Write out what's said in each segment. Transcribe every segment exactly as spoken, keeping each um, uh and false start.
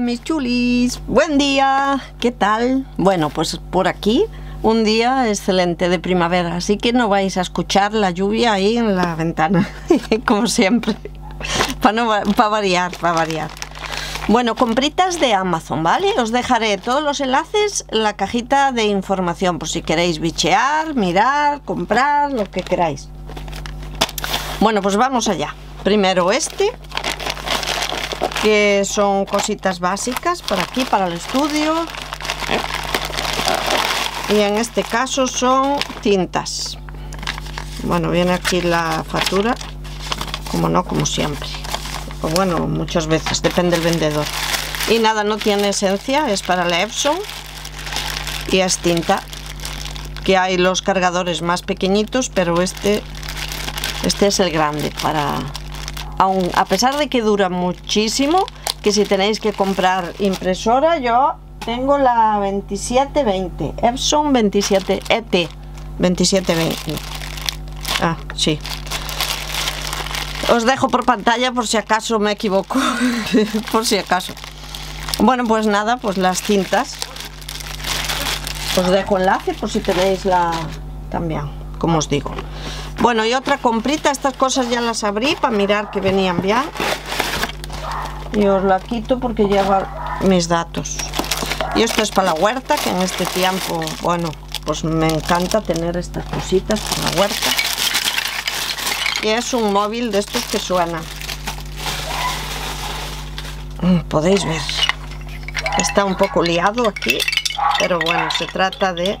mis chulis, buen día, ¿qué tal? Bueno, pues por aquí un día excelente de primavera, así que no vais a escuchar la lluvia ahí en la ventana, como siempre, para no, para variar, para variar. Bueno, compritas de Amazon, ¿vale? Os dejaré todos los enlaces en la cajita de información, por si queréis bichear, mirar, comprar, lo que queráis. Bueno, pues vamos allá. Primero este, que son cositas básicas para aquí, para el estudio. Y en este caso son tintas. Bueno, viene aquí la factura, como no, como siempre. O bueno, muchas veces, depende del vendedor. Y nada, no tiene esencia, es para la Epson. Y es tinta, que hay los cargadores más pequeñitos, pero este, este es el grande para... Aun, a pesar de que dura muchísimo, que si tenéis que comprar impresora, yo tengo la veintisiete veinte, Epson veintisiete E T veintisiete veinte. Ah, sí. Os dejo por pantalla por si acaso me equivoco, por si acaso. Bueno, pues nada, pues las cintas. Os dejo enlace por si tenéis la también, como os digo. Bueno, y otra comprita, estas cosas ya las abrí para mirar que venían bien. Y os la quito porque lleva mis datos. Y esto es para la huerta, que en este tiempo, bueno, pues me encanta tener estas cositas para la huerta. Y es un móvil de estos que suenan. Podéis ver. Está un poco liado aquí, pero bueno, se trata de...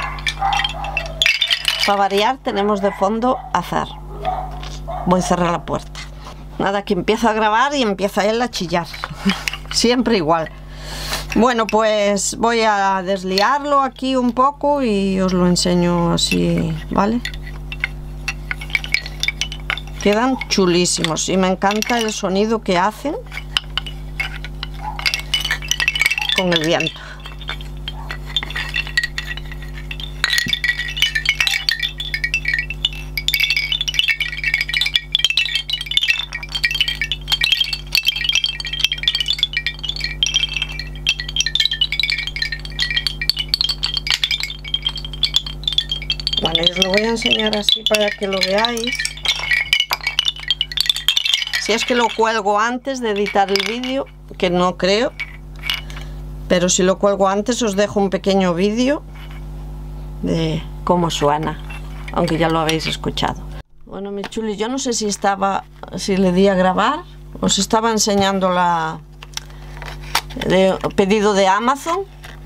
Para variar tenemos de fondo azar. Voy a cerrar la puerta. Nada, que empiezo a grabar y empieza él a chillar. Siempre igual. Bueno, pues voy a desliarlo aquí un poco y os lo enseño así, ¿vale? Quedan chulísimos y me encanta el sonido que hacen con el viento. Bueno, os lo voy a enseñar así para que lo veáis. Si es que lo cuelgo antes de editar el vídeo, que no creo, pero si lo cuelgo antes os dejo un pequeño vídeo de cómo suena, aunque ya lo habéis escuchado. Bueno, mis chulis, yo no sé si estaba, si le di a grabar, os estaba enseñando la de, pedido de Amazon.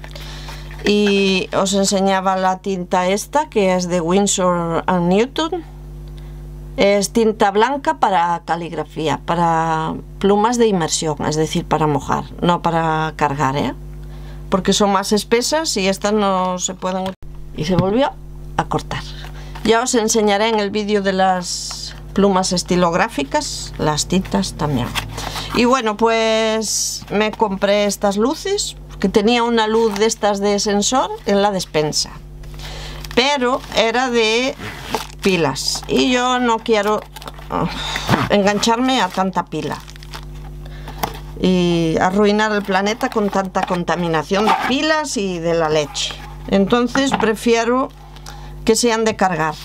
Y os enseñaba la tinta esta, que es de Winsor and Newton. Es tinta blanca para caligrafía, para plumas de inmersión, es decir, para mojar, no para cargar, ¿eh? Porque son más espesas y estas no se pueden... Y se volvió a cortar. Ya os enseñaré en el vídeo de las plumas estilográficas, las tintas también. Y bueno, pues me compré estas luces, que tenía una luz de estas de sensor en la despensa, pero era de pilas y yo no quiero uh, engancharme a tanta pila y arruinar el planeta con tanta contaminación de pilas y de la leche. Entonces prefiero que sean de cargar.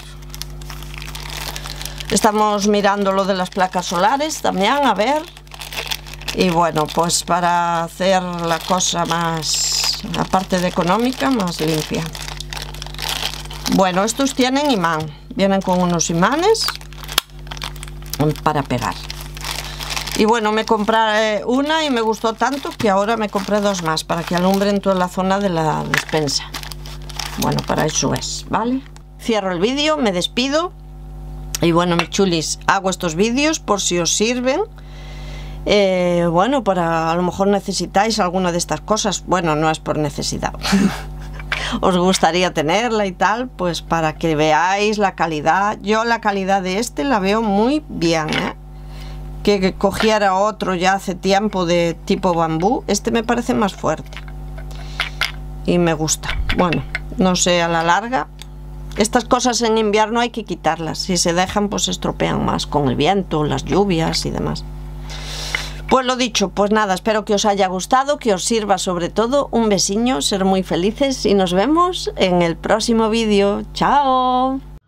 Estamos mirando lo de las placas solares también, a ver. Y bueno, pues para hacer la cosa más, aparte de económica, más limpia. Bueno, estos tienen imán. Vienen con unos imanes para pegar. Y bueno, me compré una y me gustó tanto que ahora me compré dos más para que alumbren toda la zona de la despensa. Bueno, para eso es, ¿vale? Cierro el vídeo, me despido. Y bueno, mis chulis, hago estos vídeos por si os sirven. Eh, bueno, para a lo mejor necesitáis alguna de estas cosas. Bueno, no es por necesidad. Os gustaría tenerla y tal, pues para que veáis la calidad. Yo la calidad de este la veo muy bien, ¿eh? Que, que cogiera otro ya hace tiempo de tipo bambú. Este me parece más fuerte y me gusta. Bueno, no sé, a la larga estas cosas en invierno hay que quitarlas. Si se dejan, pues se estropean más con el viento, las lluvias y demás. Pues lo dicho, pues nada, espero que os haya gustado, que os sirva sobre todo. Un besiño, ser muy felices y nos vemos en el próximo vídeo. ¡Chao!